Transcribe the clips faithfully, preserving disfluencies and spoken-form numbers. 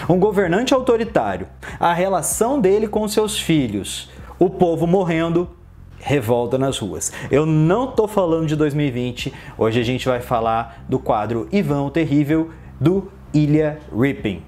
Um governante autoritário, a relação dele com seus filhos, o povo morrendo, revolta nas ruas. Eu não tô falando de dois mil e vinte, hoje a gente vai falar do quadro Ivan o Terrível, do Ilya Repin.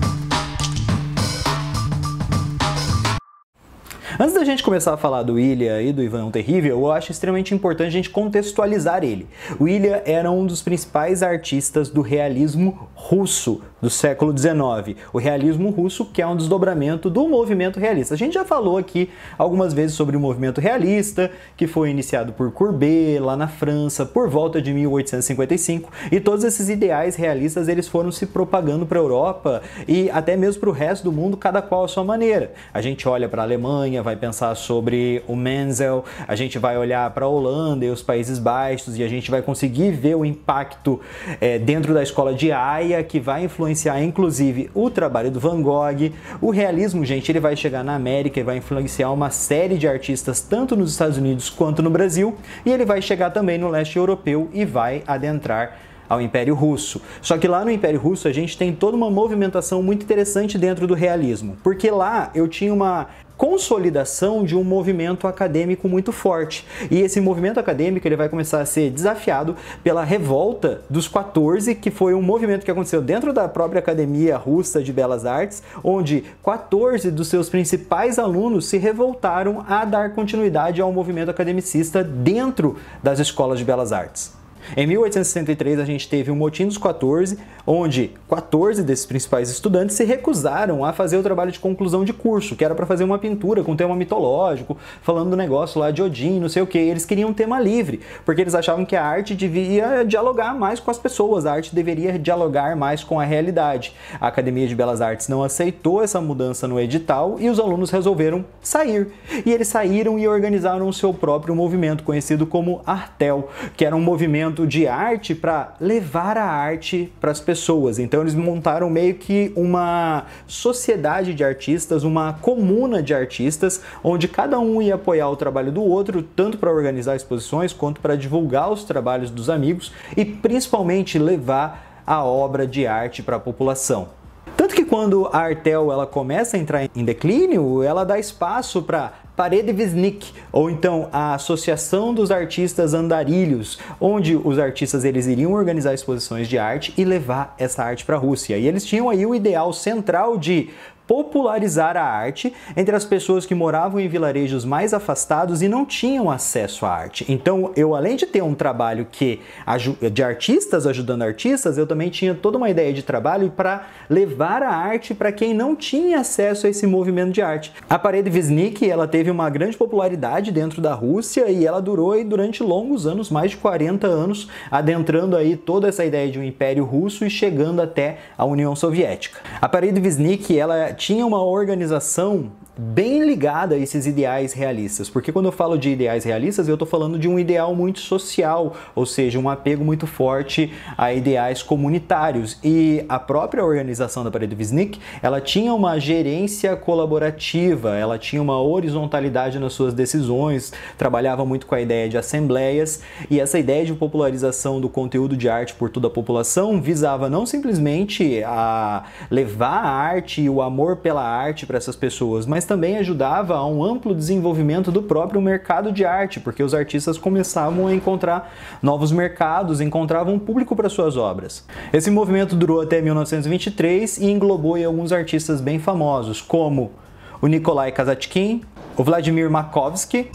Antes da gente começar a falar do Ilya e do Ivan o Terrível, eu acho extremamente importante a gente contextualizar ele. O Ilya era um dos principais artistas do realismo russo do século dezenove. O realismo russo, que é um desdobramento do movimento realista. A gente já falou aqui algumas vezes sobre o movimento realista, que foi iniciado por Courbet, lá na França, por volta de mil oitocentos e cinquenta e cinco, e todos esses ideais realistas eles foram se propagando para a Europa e até mesmo para o resto do mundo, cada qual à sua maneira. A gente olha para a Alemanha, vai pensar sobre o Menzel, a gente vai olhar para a Holanda e os Países Baixos e a gente vai conseguir ver o impacto é, dentro da escola de Haia, que vai influenciar inclusive o trabalho do Van Gogh. O realismo, gente, ele vai chegar na América e vai influenciar uma série de artistas tanto nos Estados Unidos quanto no Brasil, e ele vai chegar também no leste europeu e vai adentrar ao Império Russo. Só que lá no Império Russo a gente tem toda uma movimentação muito interessante dentro do realismo, porque lá eu tinha uma consolidação de um movimento acadêmico muito forte. E esse movimento acadêmico ele vai começar a ser desafiado pela Revolta dos quatorze, que foi um movimento que aconteceu dentro da própria Academia Russa de Belas Artes, onde quatorze dos seus principais alunos se revoltaram a dar continuidade ao movimento academicista dentro das escolas de Belas Artes. Em mil oitocentos e sessenta e três, a gente teve o Motim dos quatorze, onde quatorze desses principais estudantes se recusaram a fazer o trabalho de conclusão de curso, que era para fazer uma pintura com tema mitológico, falando do negócio lá de Odin, não sei o que. Eles queriam um tema livre, porque eles achavam que a arte devia dialogar mais com as pessoas, a arte deveria dialogar mais com a realidade. A Academia de Belas Artes não aceitou essa mudança no edital e os alunos resolveram sair. E eles saíram e organizaram o seu próprio movimento, conhecido como Artel, que era um movimento de arte para levar a arte para as pessoas. Então eles montaram meio que uma sociedade de artistas, uma comuna de artistas, onde cada um ia apoiar o trabalho do outro, tanto para organizar exposições quanto para divulgar os trabalhos dos amigos e principalmente levar a obra de arte para a população. Tanto que quando a Artel ela começa a entrar em declínio, ela dá espaço para Paredvisnik, ou então a Associação dos Artistas Andarilhos, onde os artistas eles iriam organizar exposições de arte e levar essa arte para a Rússia. E eles tinham aí o ideal central de popularizar a arte entre as pessoas que moravam em vilarejos mais afastados e não tinham acesso à arte. Então, eu além de ter um trabalho que de artistas ajudando artistas, eu também tinha toda uma ideia de trabalho para levar a arte para quem não tinha acesso a esse movimento de arte. A Paredvisnik, ela teve uma grande popularidade dentro da Rússia e ela durou aí durante longos anos, mais de quarenta anos, adentrando aí toda essa ideia de um império russo e chegando até a União Soviética. A Paredvisnik, ela tinha uma organização bem ligada a esses ideais realistas, porque quando eu falo de ideais realistas, eu estou falando de um ideal muito social, ou seja, um apego muito forte a ideais comunitários. E a própria organização da Paredvisnik, ela tinha uma gerência colaborativa, ela tinha uma horizontalidade nas suas decisões, trabalhava muito com a ideia de assembleias, e essa ideia de popularização do conteúdo de arte por toda a população visava não simplesmente a levar a arte e o amor pela arte para essas pessoas, mas também ajudava a um amplo desenvolvimento do próprio mercado de arte, porque os artistas começavam a encontrar novos mercados, encontravam um público para suas obras. Esse movimento durou até mil novecentos e vinte e três e englobou aí alguns artistas bem famosos, como o Nikolai Kazatkin, o Vladimir Makovsky,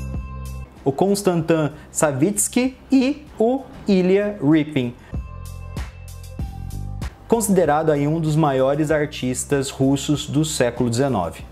o Konstantin Savitsky e o Ilya Repin, considerado aí um dos maiores artistas russos do século dezenove.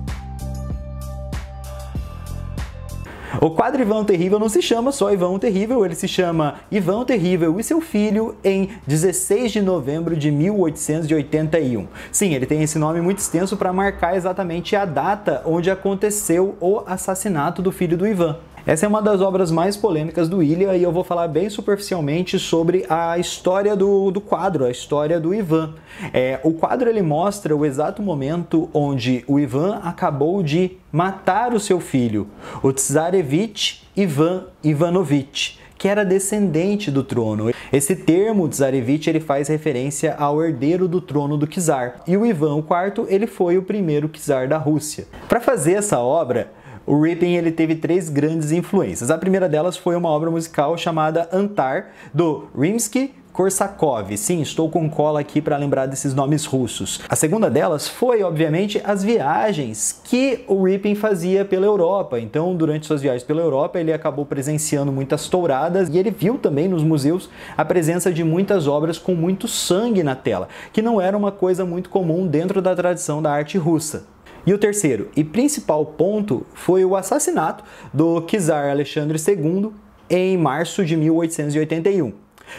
O quadro Ivan o Terrível não se chama só Ivan o Terrível, ele se chama Ivan o Terrível e seu filho em dezesseis de novembro de mil oitocentos e oitenta e um. Sim, ele tem esse nome muito extenso para marcar exatamente a data onde aconteceu o assassinato do filho do Ivan. Essa é uma das obras mais polêmicas do Ilya e eu vou falar bem superficialmente sobre a história do, do quadro, a história do Ivan. É, o quadro ele mostra o exato momento onde o Ivan acabou de matar o seu filho, o Tsarevich Ivan Ivanovich, que era descendente do trono. Esse termo Tsarevich ele faz referência ao herdeiro do trono do czar, e o Ivan o quarto ele foi o primeiro czar da Rússia. Para fazer essa obra, o Repin ele teve três grandes influências. A primeira delas foi uma obra musical chamada Antar, do Rimsky-Korsakov. Sim, estou com cola aqui para lembrar desses nomes russos. A segunda delas foi, obviamente, as viagens que o Repin fazia pela Europa. Então, durante suas viagens pela Europa, ele acabou presenciando muitas touradas e ele viu também nos museus a presença de muitas obras com muito sangue na tela, que não era uma coisa muito comum dentro da tradição da arte russa. E o terceiro e principal ponto foi o assassinato do czar Alexandre segundo em março de mil oitocentos e oitenta e um.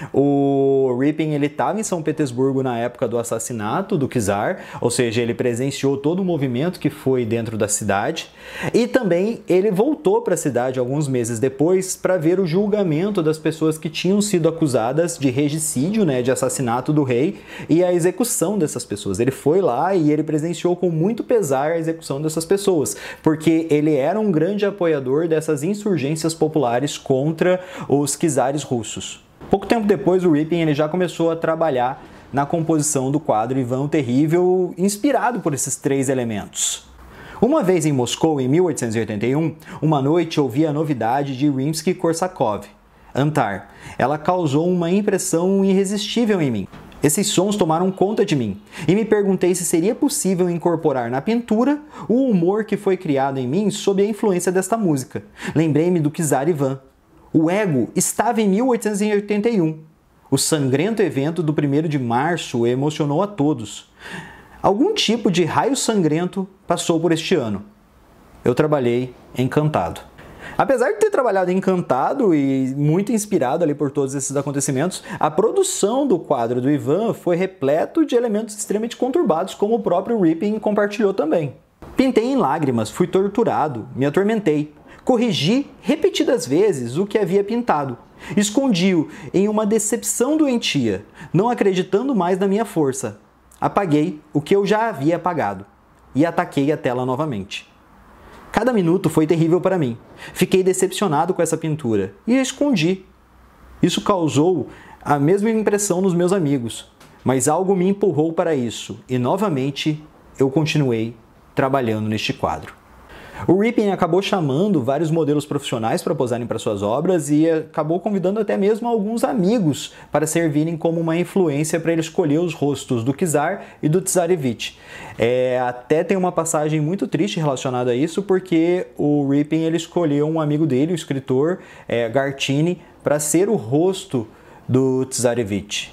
O Repin ele estava em São Petersburgo na época do assassinato do czar, ou seja, ele presenciou todo o movimento que foi dentro da cidade, e também ele voltou para a cidade alguns meses depois para ver o julgamento das pessoas que tinham sido acusadas de regicídio, né, de assassinato do rei, e a execução dessas pessoas. Ele foi lá e ele presenciou com muito pesar a execução dessas pessoas, porque ele era um grande apoiador dessas insurgências populares contra os czares russos. Pouco tempo depois, o Repin ele já começou a trabalhar na composição do quadro Ivan o Terrível, inspirado por esses três elementos. Uma vez em Moscou, em mil oitocentos e oitenta e um, uma noite ouvi a novidade de Rimsky-Korsakov, Antar. Ela causou uma impressão irresistível em mim. Esses sons tomaram conta de mim, e me perguntei se seria possível incorporar na pintura o humor que foi criado em mim sob a influência desta música. Lembrei-me do czar Ivan. O ego estava em mil oitocentos e oitenta e um. O sangrento evento do primeiro de março emocionou a todos. Algum tipo de raio sangrento passou por este ano. Eu trabalhei encantado. Apesar de ter trabalhado encantado e muito inspirado ali por todos esses acontecimentos, a produção do quadro do Ivan foi repleto de elementos extremamente conturbados, como o próprio Repin compartilhou também. Pintei em lágrimas, fui torturado, me atormentei. Corrigi repetidas vezes o que havia pintado. Escondi-o em uma decepção doentia, não acreditando mais na minha força. Apaguei o que eu já havia apagado e ataquei a tela novamente. Cada minuto foi terrível para mim. Fiquei decepcionado com essa pintura e a escondi. Isso causou a mesma impressão nos meus amigos, mas algo me empurrou para isso e novamente eu continuei trabalhando neste quadro. O Repin acabou chamando vários modelos profissionais para posarem para suas obras e acabou convidando até mesmo alguns amigos para servirem como uma influência para ele escolher os rostos do czar e do Tsarevich. É, até tem uma passagem muito triste relacionada a isso, porque o Repin ele escolheu um amigo dele, o escritor é, Gartini, para ser o rosto do Tsarevich.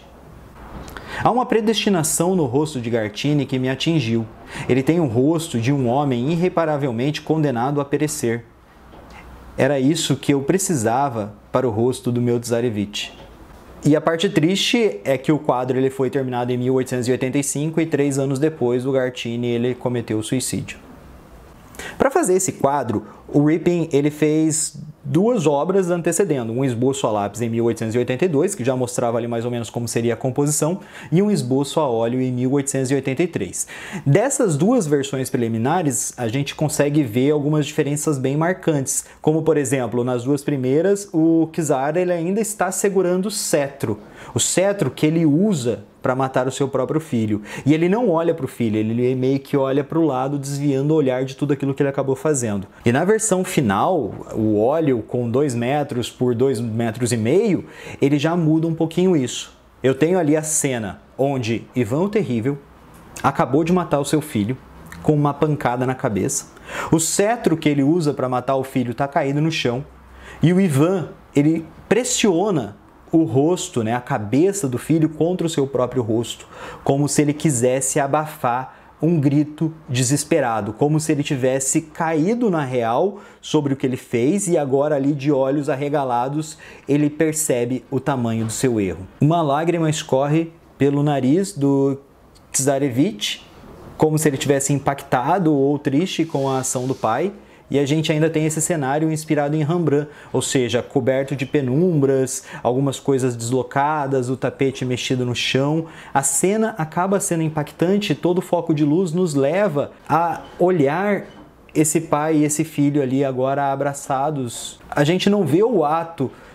Há uma predestinação no rosto de Gartini que me atingiu. Ele tem o rosto de um homem irreparavelmente condenado a perecer. Era isso que eu precisava para o rosto do meu Tsarevich. E a parte triste é que o quadro ele foi terminado em mil oitocentos e oitenta e cinco e três anos depois o Gartini ele cometeu suicídio. Para fazer esse quadro, o Repin ele fez duas obras antecedendo, um esboço a lápis em mil oitocentos e oitenta e dois, que já mostrava ali mais ou menos como seria a composição, e um esboço a óleo em mil oitocentos e oitenta e três. Dessas duas versões preliminares, a gente consegue ver algumas diferenças bem marcantes, como por exemplo, nas duas primeiras, o czar ele ainda está segurando o cetro, o cetro que ele usa para matar o seu próprio filho. E ele não olha para o filho, ele meio que olha para o lado, desviando o olhar de tudo aquilo que ele acabou fazendo. E na versão final, o óleo com dois metros por dois metros e meio, ele já muda um pouquinho isso. Eu tenho ali a cena onde Ivan o Terrível acabou de matar o seu filho com uma pancada na cabeça. O cetro que ele usa para matar o filho está caído no chão. E o Ivan, ele pressiona o rosto, né, a cabeça do filho contra o seu próprio rosto, como se ele quisesse abafar um grito desesperado, como se ele tivesse caído na real sobre o que ele fez e agora ali de olhos arregalados ele percebe o tamanho do seu erro. Uma lágrima escorre pelo nariz do Tsarevich, como se ele tivesse impactado ou triste com a ação do pai. E a gente ainda tem esse cenário inspirado em Rembrandt, ou seja, coberto de penumbras, algumas coisas deslocadas, o tapete mexido no chão. A cena acaba sendo impactante, todo o foco de luz nos leva a olhar esse pai e esse filho ali agora abraçados. A gente não vê o ato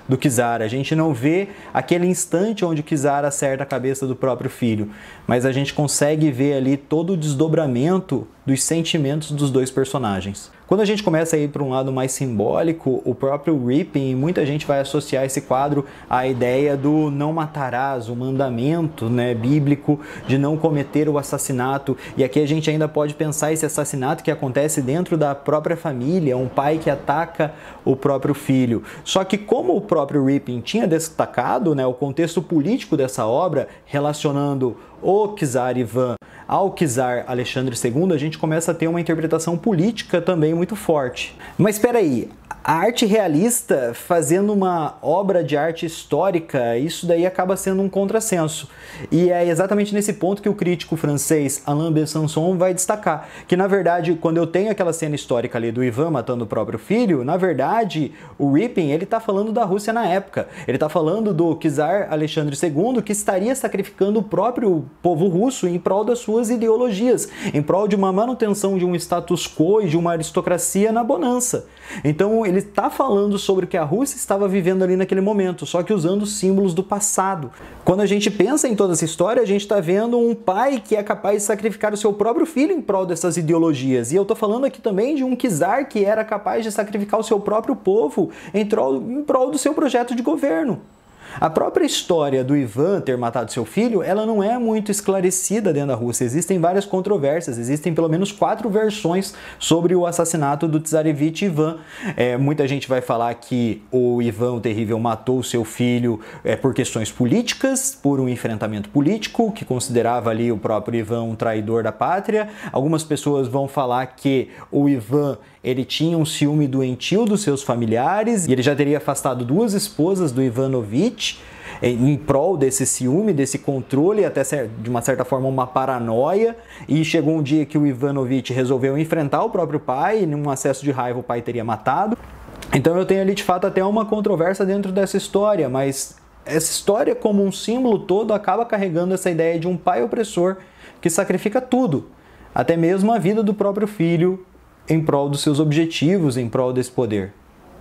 do czar. A gente não vê aquele instante onde o czar acerta a cabeça do próprio filho, mas a gente consegue ver ali todo o desdobramento dos sentimentos dos dois personagens. Quando a gente começa a ir para um lado mais simbólico, o próprio Rippin, muita gente vai associar esse quadro à ideia do não matarás, o mandamento, né, bíblico de não cometer o assassinato. E aqui a gente ainda pode pensar esse assassinato que acontece dentro da própria família, um pai que ataca o próprio filho. Só que como o próprio Rippin tinha destacado, né, o contexto político dessa obra, relacionando o czar Ivan ao czar Alexandre segundo, a gente começa a ter uma interpretação política também muito forte. Mas espera aí, a arte realista fazendo uma obra de arte histórica, isso daí acaba sendo um contrassenso. E é exatamente nesse ponto que o crítico francês Alain Besançon vai destacar, que na verdade, quando eu tenho aquela cena histórica ali do Ivan matando o próprio filho, na verdade, o Rippin, ele tá falando da Rússia na época. Ele tá falando do czar Alexandre segundo, que estaria sacrificando o próprio povo russo em prol das suas ideologias, em prol de uma manutenção de um status quo e de uma aristocracia na bonança. Então ele está falando sobre o que a Rússia estava vivendo ali naquele momento, só que usando símbolos do passado. Quando a gente pensa em toda essa história, a gente está vendo um pai que é capaz de sacrificar o seu próprio filho em prol dessas ideologias. E eu estou falando aqui também de um czar que era capaz de sacrificar o seu próprio povo em prol, em prol do seu projeto de governo. A própria história do Ivan ter matado seu filho, ela não é muito esclarecida dentro da Rússia. Existem várias controvérsias, existem pelo menos quatro versões sobre o assassinato do Tsarevich Ivan. É, muita gente vai falar que o Ivan o Terrível matou seu filho é, por questões políticas, por um enfrentamento político, que considerava ali o próprio Ivan um traidor da pátria. Algumas pessoas vão falar que o Ivan ele tinha um ciúme doentio dos seus familiares e ele já teria afastado duas esposas do Ivanovich em prol desse ciúme, desse controle, até de uma certa forma uma paranoia. E chegou um dia que o Ivanovich resolveu enfrentar o próprio pai e num acesso de raiva o pai teria matado. Então eu tenho ali de fato até uma controvérsia dentro dessa história, mas essa história como um símbolo todo acaba carregando essa ideia de um pai opressor que sacrifica tudo, até mesmo a vida do próprio filho, em prol dos seus objetivos, em prol desse poder.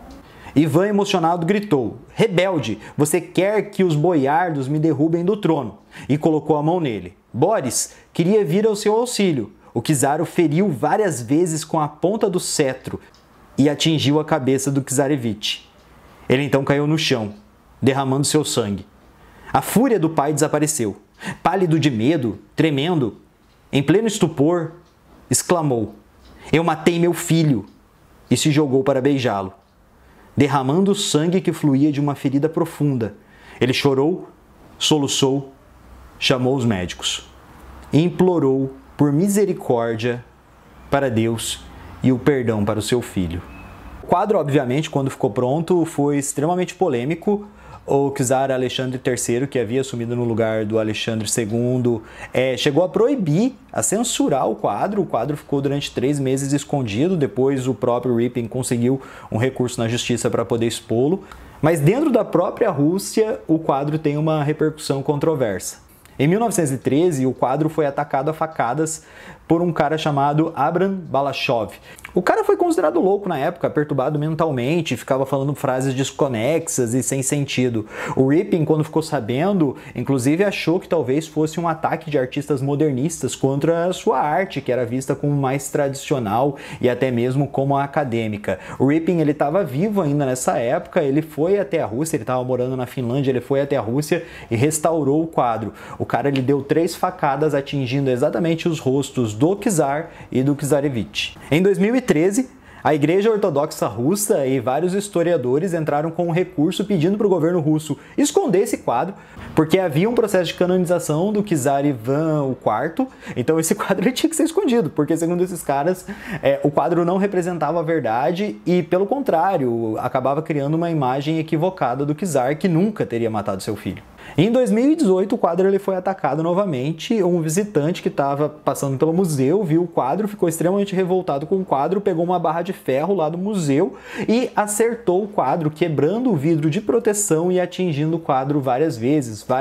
Ivan, emocionado, gritou: "Rebelde, você quer que os boiardos me derrubem do trono?" E colocou a mão nele. Boris queria vir ao seu auxílio. O czar o feriu várias vezes com a ponta do cetro e atingiu a cabeça do Tsarevich. Ele então caiu no chão, derramando seu sangue. A fúria do pai desapareceu. Pálido de medo, tremendo, em pleno estupor, exclamou: "Eu matei meu filho!" e se jogou para beijá-lo, derramando o sangue que fluía de uma ferida profunda. Ele chorou, soluçou, chamou os médicos e implorou por misericórdia para Deus e o perdão para o seu filho. O quadro, obviamente, quando ficou pronto, foi extremamente polêmico. O czar Alexandre terceiro, que havia assumido no lugar do Alexandre segundo, é, chegou a proibir, a censurar o quadro. O quadro ficou durante três meses escondido. Depois o próprio Rippin conseguiu um recurso na justiça para poder expô-lo. Mas dentro da própria Rússia, o quadro tem uma repercussão controversa. Em mil novecentos e treze, o quadro foi atacado a facadas por um cara chamado Abram Balashov. O cara foi considerado louco na época, perturbado mentalmente, ficava falando frases desconexas e sem sentido. O Rippin, quando ficou sabendo, inclusive achou que talvez fosse um ataque de artistas modernistas contra a sua arte, que era vista como mais tradicional e até mesmo como acadêmica. O Rippin, ele estava vivo ainda nessa época, ele foi até a Rússia, ele estava morando na Finlândia, ele foi até a Rússia e restaurou o quadro. O cara, ele deu três facadas atingindo exatamente os rostos do czar e do Tsarevich. Em dois mil e treze, a Igreja Ortodoxa Russa e vários historiadores entraram com um recurso pedindo para o governo russo esconder esse quadro, porque havia um processo de canonização do czar Ivan o quarto, então esse quadro ele tinha que ser escondido, porque segundo esses caras, é, o quadro não representava a verdade e, pelo contrário, acabava criando uma imagem equivocada do czar que nunca teria matado seu filho. Em dois mil e dezoito, o quadro ele foi atacado novamente. Um visitante que estava passando pelo museu viu o quadro, ficou extremamente revoltado com o quadro, pegou uma barra de ferro lá do museu e acertou o quadro, quebrando o vidro de proteção e atingindo o quadro várias vezes. Várias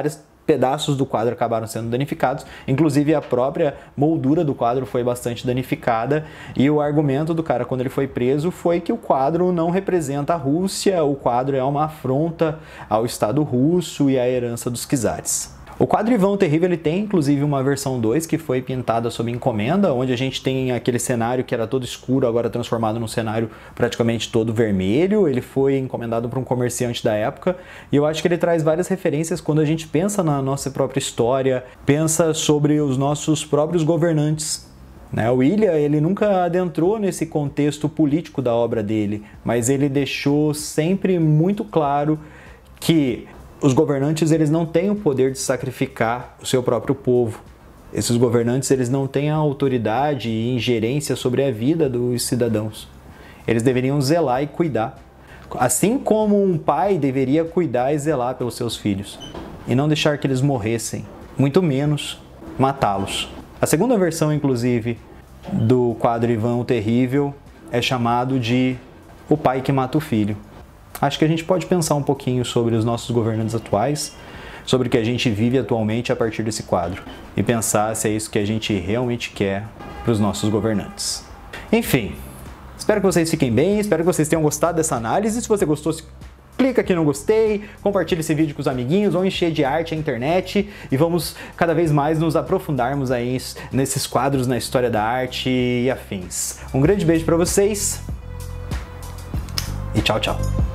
pedaços do quadro acabaram sendo danificados, inclusive a própria moldura do quadro foi bastante danificada, e o argumento do cara quando ele foi preso foi que o quadro não representa a Rússia, o quadro é uma afronta ao Estado russo e à herança dos czares. O quadro Ivan o Terrível ele tem inclusive uma versão dois que foi pintada sob encomenda, onde a gente tem aquele cenário que era todo escuro, agora transformado num cenário praticamente todo vermelho. Ele foi encomendado por um comerciante da época e eu acho que ele traz várias referências quando a gente pensa na nossa própria história, pensa sobre os nossos próprios governantes. O Ilya, ele nunca adentrou nesse contexto político da obra dele, mas ele deixou sempre muito claro que os governantes eles não têm o poder de sacrificar o seu próprio povo. Esses governantes eles não têm a autoridade e ingerência sobre a vida dos cidadãos. Eles deveriam zelar e cuidar. Assim como um pai deveria cuidar e zelar pelos seus filhos. E não deixar que eles morressem, muito menos matá-los. A segunda versão, inclusive, do quadro Ivan o Terrível é chamado de O Pai que Mata o Filho. Acho que a gente pode pensar um pouquinho sobre os nossos governantes atuais, sobre o que a gente vive atualmente a partir desse quadro, e pensar se é isso que a gente realmente quer para os nossos governantes. Enfim, espero que vocês fiquem bem, espero que vocês tenham gostado dessa análise. Se você gostou, clica aqui no gostei, compartilha esse vídeo com os amiguinhos, vamos encher de arte a internet e vamos cada vez mais nos aprofundarmos aí nesses quadros na história da arte e afins. Um grande beijo para vocês e tchau, tchau!